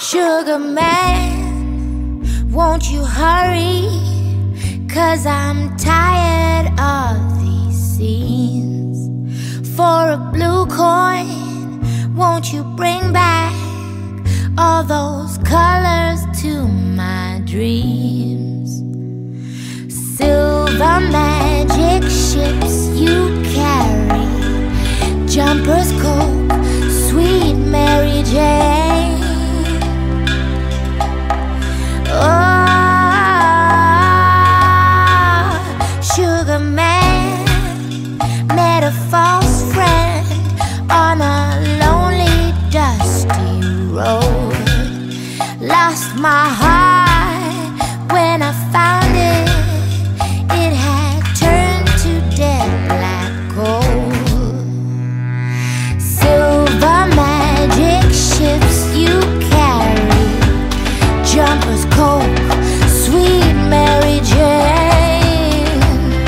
Sugar man, won't you hurry? 'Cause I'm tired of these scenes. For a blue coin, won't you bring back all those colors to my dreams? Silver magic ships you carry, jumpers, Coke, sweet Mary Jane. Oh, sugar man, met a false friend on a lonely, dusty road. Lost my heart when I found it. It had turned to dead black coal. Silver magic ships you carry, jumpers, Coke, sweet Mary Jane.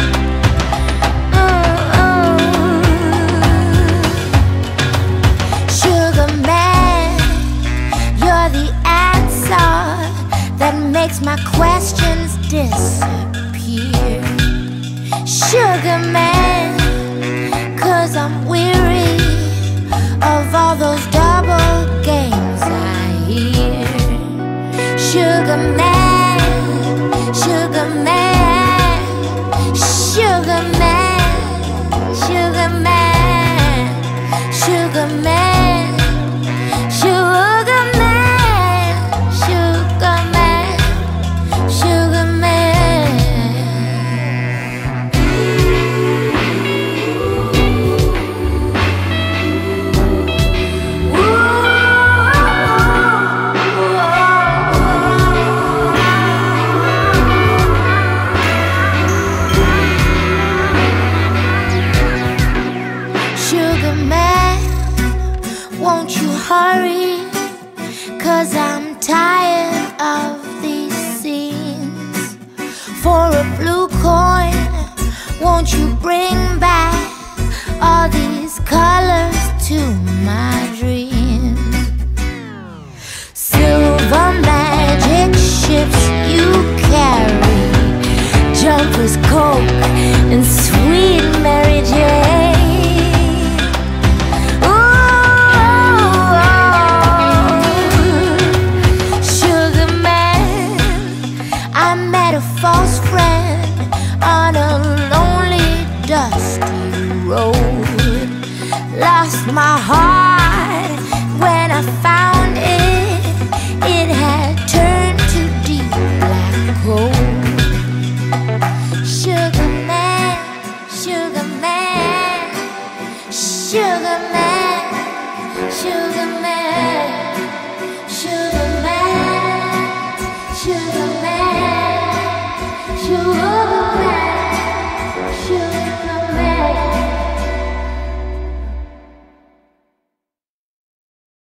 Sugar man, you're the answer that makes my questions disappear. Sugar man, 'cause I'm weary of all those double games I hear. Sugar man, sugar man, sugar man, sugar man, sugar man, sugar man, sugar man, sugar man. Sugar man, won't you hurry? 'Cause I'm tired of these scenes. For a blue coin, won't you bring back all these colors to my dreams? Silver magic ships you carry, jumpers, Coke, and sweet Mary Jane. False friend on a lonely, dusty road. Lost my heart when I found it. It had turned to deep black coal. Sugar man, sugar man, sugar man, sugar